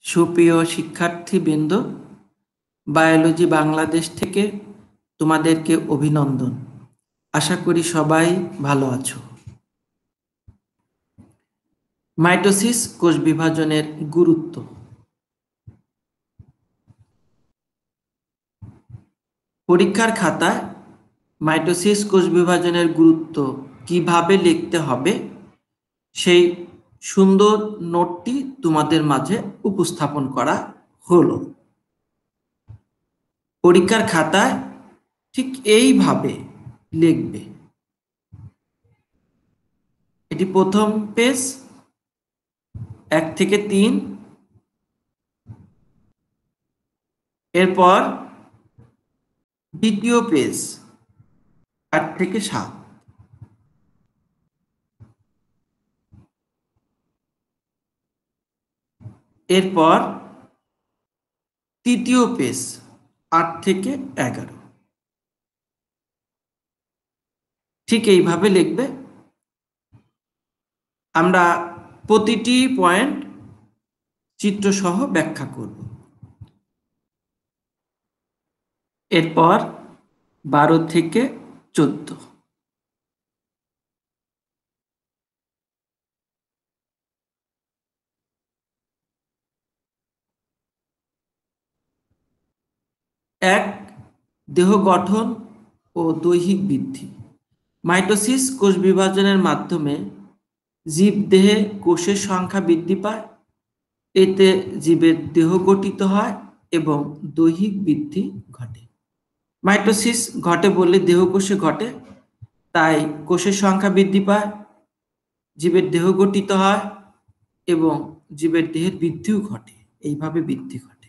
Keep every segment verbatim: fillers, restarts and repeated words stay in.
সুপ্রিয় শিক্ষার্থীবৃন্দ, বায়োলজি বাংলাদেশ থেকে তোমাদেরকে অভিনন্দন। আশা করি সবাই ভালো আছো। মাইটোসিস কোষ বিভাজনের গুরুত্ব। পরীক্ষার খাতায় মাইটোসিস কোষ বিভাজনের গুরুত্ব কিভাবে লিখতে হবে সেই সুন্দর নোটটি তোমাদের মাঝে উপস্থাপন করা হলো। পরীক্ষার খাতায় ঠিক এইভাবে লিখবে। এটি প্রথম পেজ, এক থেকে তিন, এরপর দ্বিতীয় পেজ আট থেকে সাত, এরপর তৃতীয় পেজ আট থেকে এগারো। ঠিক এইভাবে লিখবে। আমরা প্রতিটি পয়েন্ট চিত্রসহ ব্যাখ্যা করব। এরপর বারো থেকে চোদ্দ। এক, দেহ গঠন ও দৈহিক বৃদ্ধি। মাইটোসিস কোষ বিভাজনের মাধ্যমে জীবদেহে কোষের সংখ্যা বৃদ্ধি পায়। এতে জীবের দেহ গঠিত হয় এবং দৈহিক বৃদ্ধি ঘটে। মাইটোসিস ঘটে বললে দেহ কোষে ঘটে, তাই কোষের সংখ্যা বৃদ্ধি পায়, জীবের দেহ গঠিত হয় এবং জীবের দেহের বৃদ্ধিও ঘটে। এইভাবে বৃদ্ধি ঘটে।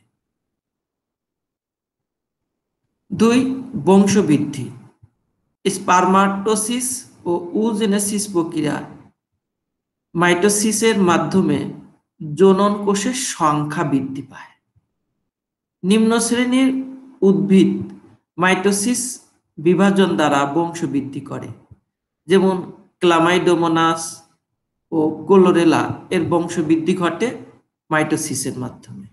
দুই, বংশবৃদ্ধি। স্পারমাটোসিস ও উজেনেসিস প্রক্রিয়া মাইটোসিসের মাধ্যমে জনন কোষের সংখ্যা বৃদ্ধি পায়। নিম্ন শ্রেণীর উদ্ভিদ মাইটোসিস বিভাজন দ্বারা বংশবৃদ্ধি করে, যেমন ক্লামাইডোমোনাস ও ক্লোরেলা এর বংশবৃদ্ধি ঘটে মাইটোসিসের মাধ্যমে।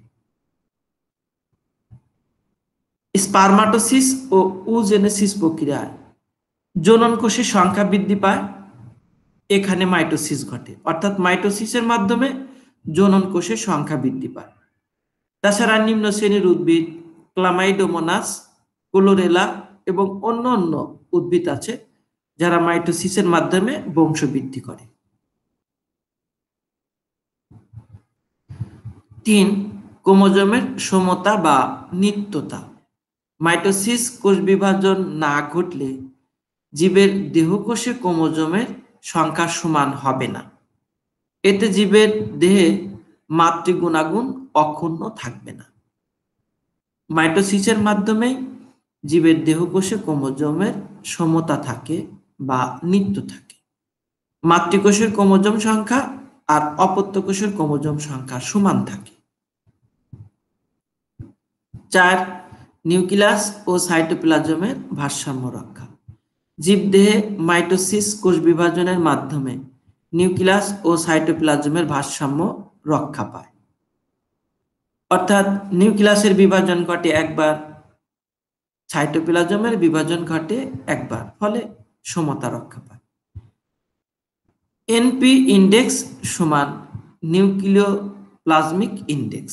স্পারমাটোসিস ও উজেনেসিস প্রক্রিয়ায় জনন কোষের সংখ্যা বৃদ্ধি পায়, এখানে মাইটোসিস ঘটে, অর্থাৎ মাইটোসিসের মাধ্যমে জনন কোষের সংখ্যা বৃদ্ধি পায়। তাছাড়া নিম্ন শ্রেণীর উদ্ভিদ ক্লামাইডোমোনাস, ক্লোরেলা এবং অন্য অন্য উদ্ভিদ আছে যারা মাইটোসিসের মাধ্যমে বংশবৃদ্ধি করে। তিন, ক্রোমোজোমের সমতা বা নিত্যতা। মাইটোসিস কোষ বিভাজন না ঘটলে জীবের দেহকোষে ক্রোমোজোমের সংখ্যা সমান হবে না। এতে জীবের দেহে মাতৃগুণাগুণ অক্ষুণ্ণ থাকবে না। মাইটোসিসের মাধ্যমেই জীবের দেহকোষে ক্রোমোজোমের সমতা থাকে বা নিত্য থাকে। মাতৃকোষের ক্রোমোজোম সংখ্যা আর অপত্য কোষের ক্রোমোজোম সংখ্যা সমান থাকে। চার, নিউক্লিয়াস ও সাইটোপ্লাজমের ভারসাম্য রক্ষা। জীবদেহে মাইটোসিস কোষ বিভাজনের মাধ্যমে নিউক্লিয়াস ও সাইটোপ্লাজমের ভারসাম্য রক্ষা পায়, অর্থাৎ নিউক্লিয়াসের বিভাজন ঘটে একবার, সাইটোপ্লাজমের বিভাজন ঘটে একবার, ফলে সমতা রক্ষা পায়। এনপি ইন্ডেক্স সমান নিউক্লিওপ্লাজমিক ইন্ডেক্স।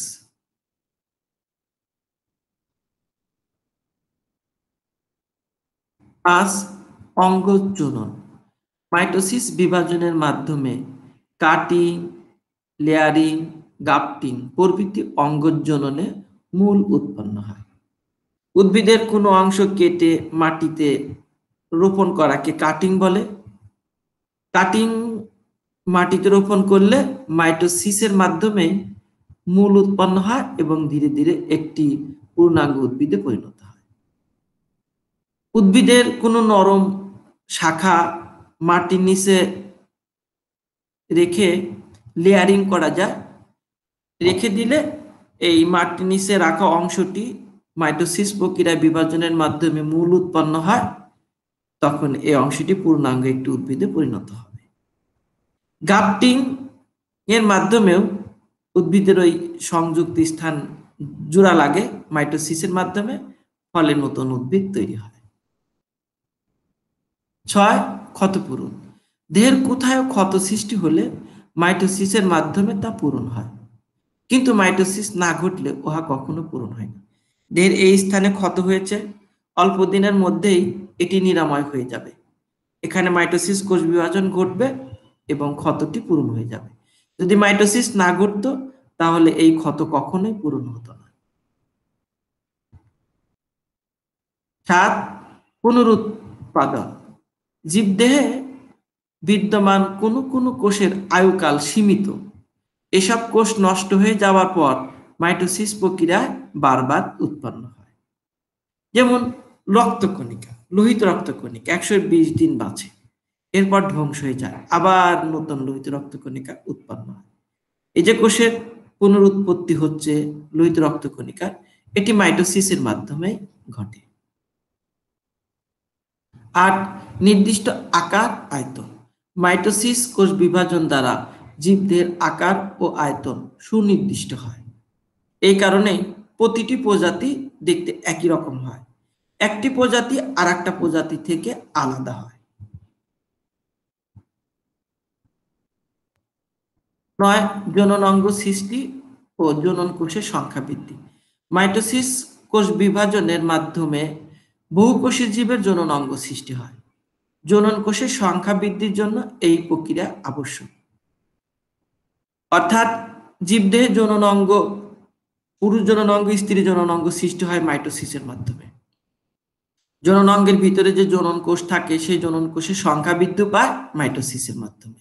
পাঁচ, অঙ্গজনন। মাইটোসিস বিভাজনের মাধ্যমে কাটিং, লেয়ারিং, গাফটিং প্রভৃতি অঙ্গজননে মূল উৎপন্ন হয়। উদ্ভিদের কোনো অংশ কেটে মাটিতে রোপণ করাকে কাটিং বলে। কাটিং মাটিতে রোপণ করলে মাইটোসিসের মাধ্যমে মূল উৎপন্ন হয় এবং ধীরে ধীরে একটি পূর্ণাঙ্গ উদ্ভিদে পরিণত হয়। উদ্ভিদের কোনো নরম শাখা মাটির নিচে রেখে লেয়ারিং করা যায়। রেখে দিলে এই মাটির নিচে রাখা অংশটি মাইটোসিস প্রক্রিয়ায় বিভাজনের মাধ্যমে মূল উৎপন্ন হয়, তখন এই অংশটি পূর্ণাঙ্গ একটি উদ্ভিদে পরিণত হবে। গাফটিং এর মাধ্যমেও উদ্ভিদের ওই সংযুক্ত স্থান জোড়া লাগে মাইটোসিসের মাধ্যমে, ফলে নতুন উদ্ভিদ তৈরি হয়। ছয়, ক্ষতপূরণ। দেহের কোথাও ক্ষত সৃষ্টি হলে মাইটোসিসের মাধ্যমে তা পূরণ হয়, কিন্তু মাইটোসিস না ঘটলে উহা কখনো পূরণ হয় না। দেহের এই স্থানে ক্ষত হয়েছে, অল্প দিনের মধ্যেই এটি নিরাময় হয়ে যাবে। এখানে মাইটোসিস কোষ বিভাজন ঘটবে এবং ক্ষতটি পূরণ হয়ে যাবে। যদি মাইটোসিস না ঘটতো তাহলে এই ক্ষত কখনোই পূরণ হতো না। সাত, পুনরুৎপাদন। জীবদেহে বিদ্যমান কোনো কোনো কোষের আয়ুকাল সীমিত। এসব কোষ নষ্ট হয়ে যাওয়ার পর মাইটোসিস প্রক্রিয়ায় বারবার উৎপন্ন হয়। যেমন রক্তকণিকা, লোহিত রক্তকণিকা একশো বিশ দিন বাঁচে, এরপর ধ্বংস হয়ে যায়, আবার নতুন লোহিত রক্তকণিকা উৎপন্ন হয়। এই যে কোষের পুনরুৎপত্তি হচ্ছে লোহিত রক্তকণিকার, এটি মাইটোসিসের মাধ্যমে ঘটে। আট, নির্দিষ্ট আকার আয়তন। মাইটোসিস কোষ বিভাজন দ্বারা জীবদের আকার ও আয়তন সুনির্দিষ্ট হয়। এই কারণে প্রতিটি প্রজাতি দেখতে একই রকম হয়, একটি প্রজাতি আর একটা প্রজাতি থেকে আলাদা হয়। নয়, জনন অঙ্গ সৃষ্টি ও জনন কোষের সংখ্যা বৃদ্ধি। মাইটোসিস কোষ বিভাজনের মাধ্যমে বহুকোষী জীবের জনন অঙ্গ সৃষ্টি হয়। জনন কোষের সংখ্যা বৃদ্ধির জন্য এই প্রক্রিয়া আবশ্যক। অর্থাৎ জীবদেহে জনন অঙ্গ, পুরুষ জনন অঙ্গ, স্ত্রী জনন অঙ্গ সৃষ্টি হয় মাইটোসিসের মাধ্যমে। জনন অঙ্গের ভিতরে যে জনন কোষ থাকে সেই জনন কোষের সংখ্যা বৃদ্ধি পায় মাইটোসিসের মাধ্যমে।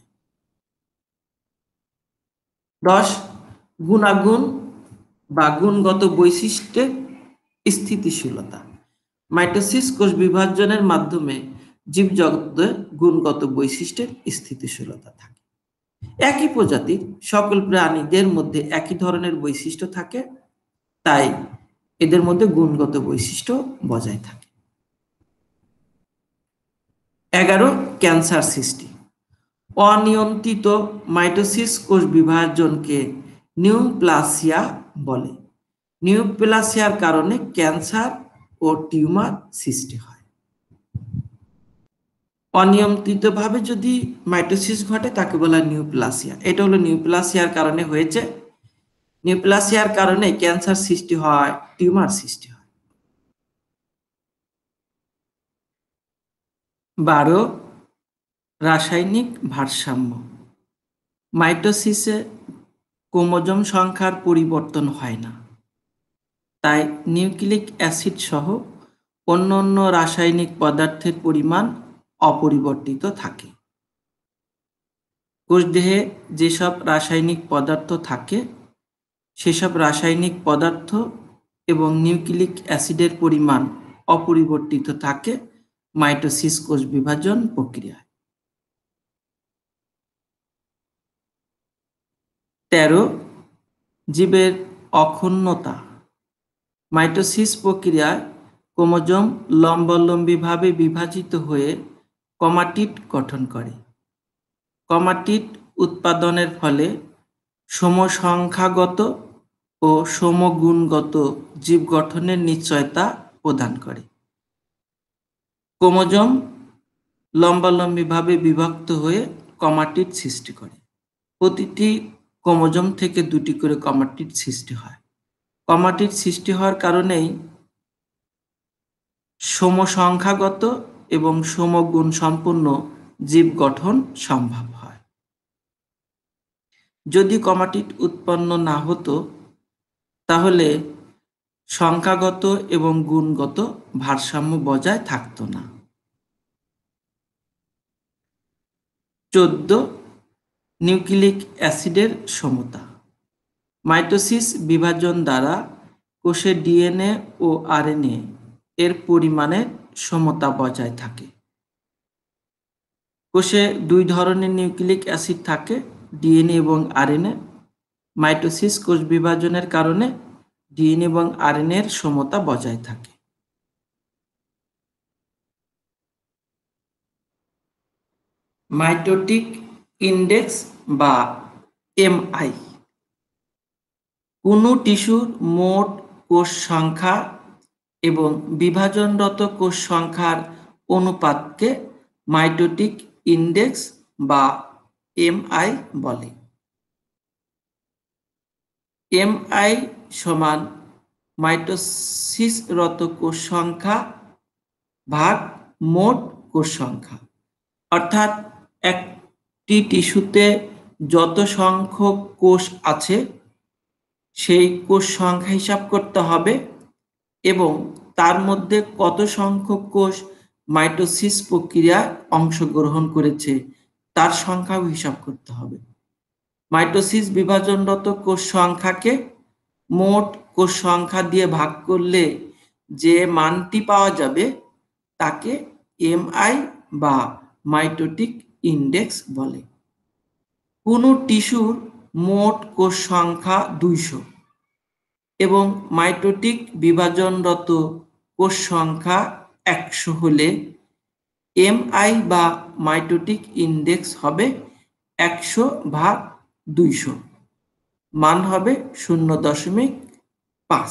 দশ, গুণাগুণ বা গুণগত বৈশিষ্ট্যের স্থিতিশীলতা। মাইটোসিস কোষ বিভাজনের মাধ্যমে জীবজগতে গুণগত বৈশিষ্ট্যের স্থিতিশীলতা থাকে। একই প্রজাতির সকল প্রাণীদের মধ্যে একই ধরনের বৈশিষ্ট্য থাকে, তাই এদের মধ্যে গুণগত বৈশিষ্ট্য বজায় থাকে। এগারো, ক্যান্সার সৃষ্টি। অনিয়ন্ত্রিত মাইটোসিস কোষ বিভাজনকে নিউপ্লাসিয়া বলে। নিউপ্লাসিয়ার কারণে ক্যান্সার ও টিউমার সৃষ্টি হয়। অনিয়ন্ত্রিতভাবে যদি মাইটোসিস ঘটে তাকে বলা হয় নিউপ্লাসিয়া। এটা হলো নিউপ্লাসিয়ার কারণে হয়েছে। নিউপ্লাসিয়ার কারণে ক্যান্সার সৃষ্টি হয়, টিউমার সৃষ্টি হয়। বারো, রাসায়নিক ভারসাম্য। মাইটোসিসে ক্রোমোজোম সংখ্যার পরিবর্তন হয় না, তাই নিউক্লিক অ্যাসিড সহ অন্যান্য রাসায়নিক পদার্থের পরিমাণ অপরিবর্তিত থাকে। কোষদেহে যেসব রাসায়নিক পদার্থ থাকে সেসব রাসায়নিক পদার্থ এবং নিউক্লিক অ্যাসিডের পরিমাণ অপরিবর্তিত থাকে মাইটোসিস কোষ বিভাজন প্রক্রিয়ায়। তেরো, জীবের অক্ষুণ্ণতা। মাইটোসিস প্রক্রিয়ায় ক্রোমোজোম লম্বালম্বিভাবে বিভাজিত হয়ে ক্রোমাটিড গঠন করে। ক্রোমাটিড উৎপাদনের ফলে সমসংখ্যাগত ও সমগুণগত জীব গঠনের নিশ্চয়তা প্রদান করে। ক্রোমোজোম লম্বালম্বিভাবে বিভক্ত হয়ে ক্রোমাটিড সৃষ্টি করে। প্রতিটি ক্রোমোজোম থেকে দুটি করে ক্রোমাটিড সৃষ্টি হয়। ক্রোমাটিড সৃষ্টি হওয়ার কারণেই সমসংখ্যাগত এবং সমগুণ সম্পন্ন জীব গঠন সম্ভব হয়। যদি ক্রোমাটিড উৎপন্ন না হতো তাহলে সংখ্যাগত এবং গুণগত ভারসাম্য বজায় থাকতো না। চোদ্দ, নিউক্লিক অ্যাসিডের সমতা। মাইটোসিস বিভাজন দ্বারা কোষের ডিএনএ ও আরএনএ এর পরিমাণের সমতা বজায় থাকে। কোষে দুই ধরনের নিউক্লিক অ্যাসিড থাকে, ডিএনএ এবং আরএনএ। মাইটোসিস কোষ বিভাজনের কারণে ডিএনএ এবং আরএনএ এর সমতা বজায় থাকে। মাইটোটিক ইন্ডেক্স বা এমআই। কোনো টিস্যুর মোট কোষ সংখ্যা এবং বিভাজনরত কোষ সংখ্যার অনুপাতকে মাইটোটিক ইনডেক্স বা এমআই বলে। এমআই সমান মাইটোসিসরত কোষ সংখ্যা ভাগ মোট কোষ সংখ্যা, অর্থাৎ একটি টিস্যুতে যত সংখ্যক কোষ আছে সেই কোষ সংখ্যা হিসাব করতে হবে এবং তার মধ্যে কত সংখ্যক কোষ মাইটোসিস প্রক্রিয়ায় অংশগ্রহণ করেছে তার সংখ্যাও হিসাব করতে হবে। মাইটোসিস বিভাজনরত কোষ সংখ্যাকে মোট কোষ সংখ্যা দিয়ে ভাগ করলে যে মানটি পাওয়া যাবে তাকে এমআই বা মাইটোটিক ইনডেক্স বলে। কোনো টিস্যুর মোট কোষ সংখ্যা দুইশো এবং মাইটোটিক বিভাজনরত কোষ সংখ্যা একশো হলে এমআই বা মাইটোটিক ইনডেক্স হবে একশো ভাগ দুইশো, মান হবে শূন্য দশমিক পাঁচ।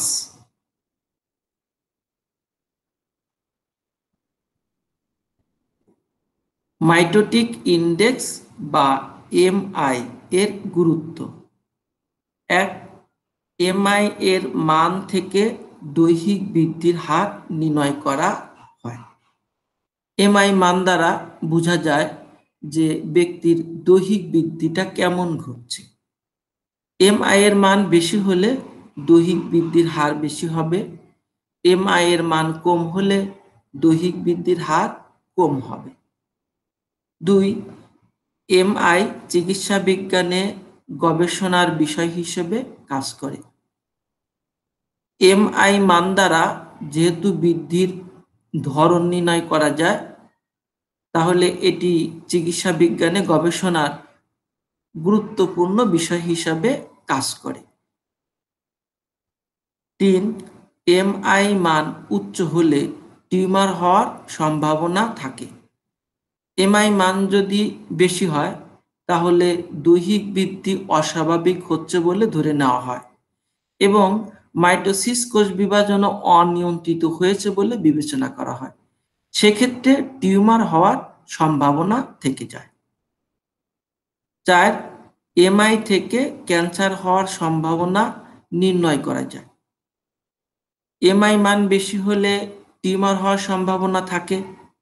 মাইটোটিক ইনডেক্স বা এমআই এর গুরুত্ব। এক, এমআই এর মান থেকে দৈহিক বৃদ্ধির হার নির্ণয় করা হয়। এমআই মান দ্বারা বোঝা যায় যে ব্যক্তির দৈহিক বৃদ্ধিটা কেমন ঘটছে। এমআই এর মান বেশি হলে দৈহিক বৃদ্ধির হার বেশি হবে, এমআই এর মান কম হলে দৈহিক বৃদ্ধির হার কম হবে। দুই, এমআই চিকিৎসা বিজ্ঞানে গবেষণার বিষয় হিসেবে কাজ করে। এমআই মান দ্বারা যেহেতু বৃদ্ধির ধরন নির্ণয় করা যায়, তাহলে এটি চিকিৎসা বিজ্ঞানে গবেষণার গুরুত্বপূর্ণ বিষয় হিসাবে কাজ করে। তিন, এমআই মান উচ্চ হলে টিউমার হওয়ার সম্ভাবনা থাকে। এমআই মান যদি বেশি হয় তাহলে দৈহিক বৃদ্ধি অস্বাভাবিক হচ্ছে বলে ধরে নেওয়া হয় এবং মাইটোসিস কোষ বিভাজনও অনিয়ন্ত্রিত হয়েছে বলে বিবেচনা করা হয়। সেক্ষেত্রে টিউমার হওয়ার সম্ভাবনা থেকে যায়। চার, এমআই থেকে ক্যান্সার হওয়ার সম্ভাবনা নির্ণয় করা যায়। এমআই মান বেশি হলে টিউমার হওয়ার সম্ভাবনা থাকে,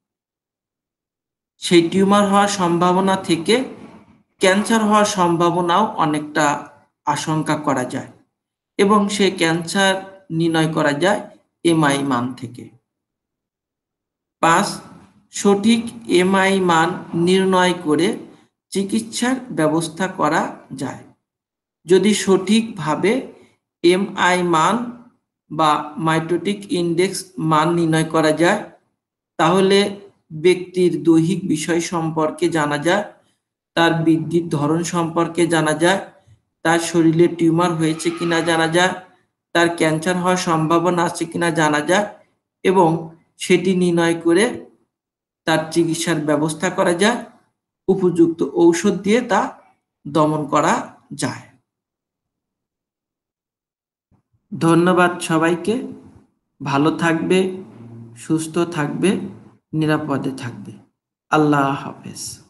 সেই টিউমার হওয়ার সম্ভাবনা থেকে ক্যান্সার হওয়ার সম্ভাবনাও অনেকটা আশঙ্কা করা যায় এবং সেই ক্যান্সার নির্ণয় করা যায় এমআই মান থেকে। পাঁচ, সঠিক এমআই মান নির্ণয় করে চিকিৎসার ব্যবস্থা করা যায়। যদি সঠিকভাবে এমআই মান বা মাইটোটিক ইনডেক্স মান নির্ণয় করা যায় তাহলে ব্যক্তির দৈহিক বিষয় সম্পর্কে জানা যায়, তার বৃদ্ধির ধরন সম্পর্কে জানা যায়, তার শরীরে টিউমার হয়েছে কিনা জানা যায়, তার ক্যান্সার হওয়ার সম্ভাবনা আছে কিনা জানা যায় এবং সেটি নির্ণয় করে তার চিকিৎসার ব্যবস্থা করা যায়, উপযুক্ত ঔষধ দিয়ে তা দমন করা যায়। ধন্যবাদ সবাইকে। ভালো থাকবে, সুস্থ থাকবে, নিরাপদে থাকবে। আল্লাহ হাফেজ।